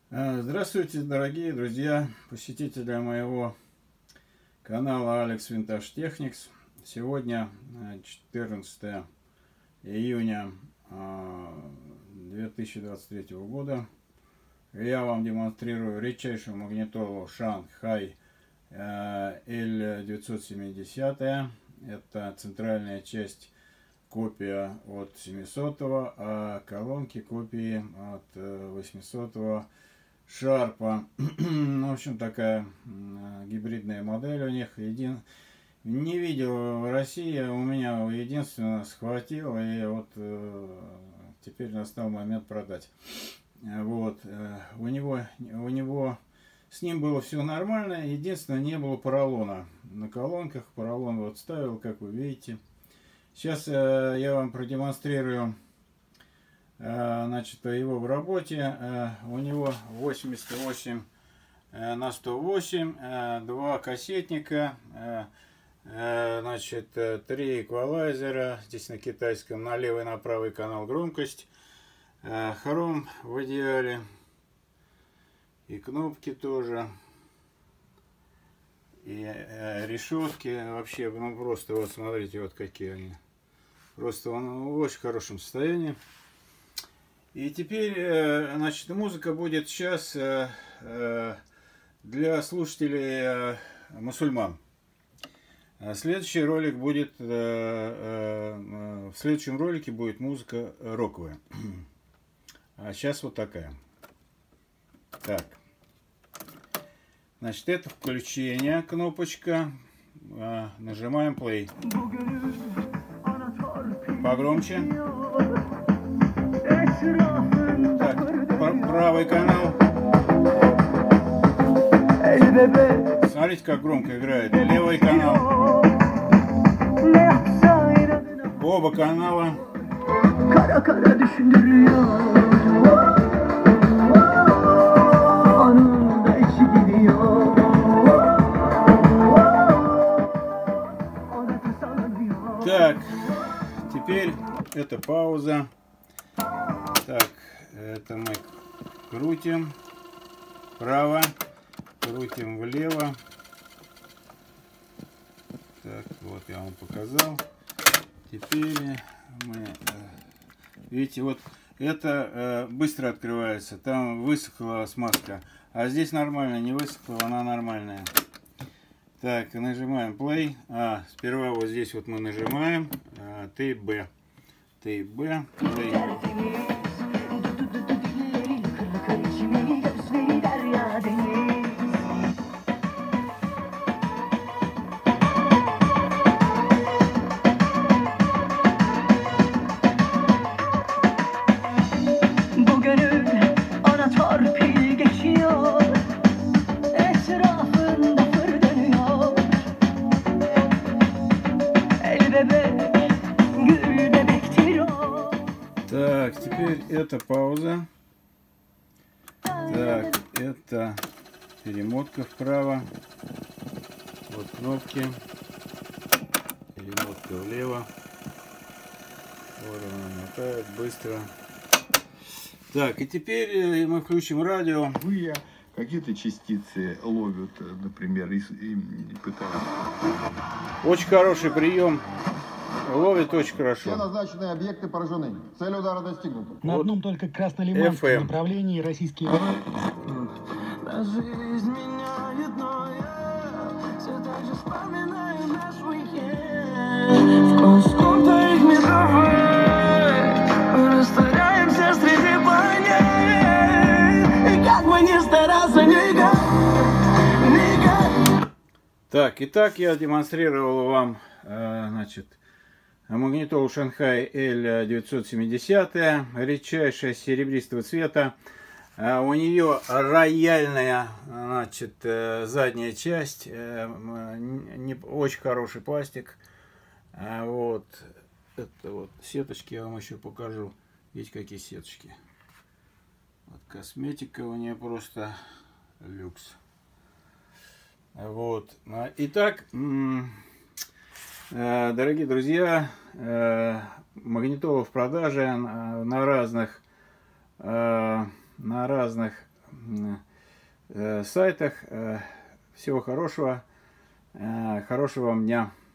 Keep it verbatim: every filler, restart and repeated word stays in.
Здравствуйте, дорогие друзья, посетители моего канала Alex Vintage Technics. Сегодня четырнадцатое июня две тысячи двадцать третьего года. Я вам демонстрирую редчайшую магнитолу Shanghai эл девятьсот семьдесят. Это центральная часть, копия от семисотого, а колонки копии от восьмисотого Шарпа. В общем, такая гибридная модель у них. Един... Не видел в России, у меня единственно схватил, и вот э, теперь настал момент продать. Вот. У него, у него с ним было все нормально, единственное, не было поролона. На колонках поролон вот ставил, как вы видите. Сейчас э, я вам продемонстрирую, значит, его в работе. У него восемьдесят восемь на сто восемь, два кассетника, значит, три эквалайзера, здесь на китайском, на левый, на правый канал громкость, хром в идеале, и кнопки тоже, и решетки вообще, ну просто вот смотрите, вот какие они, просто он в очень хорошем состоянии. И теперь, значит, музыка будет сейчас для слушателей мусульман. Следующий ролик будет, в следующем ролике будет музыка роковая. А сейчас вот такая. Так. Значит, это включение, кнопочка. Нажимаем play. Погромче. Так, правый канал. Смотрите, как громко играет. Левый канал. Оба канала. Так, теперь это пауза. Так, это мы крутим вправо, крутим влево. Так, вот я вам показал. Теперь мы, видите, вот это быстро открывается, там высохла смазка, а здесь нормально, не высохла, она нормальная. Так, нажимаем play. А, сперва вот здесь вот мы нажимаем Т Б. Т Б, play. Так, теперь это пауза. Так, это перемотка вправо. Вот кнопки. Перемотка влево. Вот она мотает быстро. Так, и теперь мы включим радио. Какие-то частицы ловят, например, и, и пытаются. Очень хороший прием. Ловит очень хорошо. Все назначенные объекты поражены. Цель удара достигнута. На вот одном только краснолиманском направлении российские... Жизнь меняет, но я все так же вспоминаю наш уикенд. В каком-то их мировой растворяемся среди планет. И как бы ни старался, никак, никак. Так, итак, я демонстрировал вам, значит, магнитолу Shanghai эл девятьсот семьдесят, редчайшая, серебристого цвета. У нее рояльная, значит, задняя часть, не, очень хороший пластик. Вот, это вот сеточки я вам еще покажу. Видите, какие сеточки. Вот косметика у нее просто люкс. Вот. Итак, дорогие друзья, магнитола в продаже на разных, на разных сайтах. Всего хорошего, хорошего вам дня.